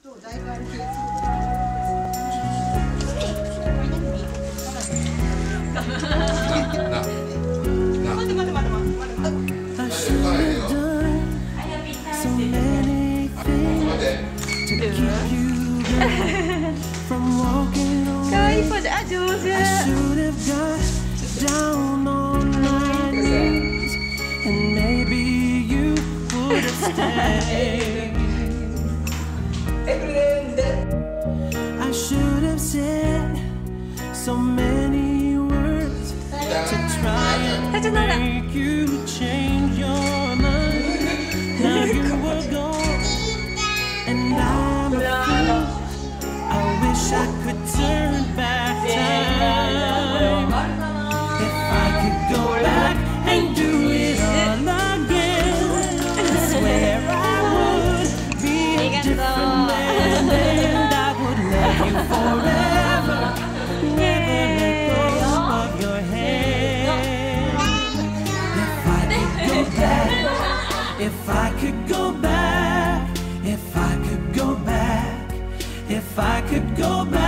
かわいいポーズ、あ、上手。 I should have said so many words to try and make you change your mind. Now you were gone and I'm a fool. I wish I could turn back time. If I could go back and do it all again, I swear I would be a different man and I would love you forever. Never let go of your hand. If I could go back, if I could go back, if I could go back, if I could go back.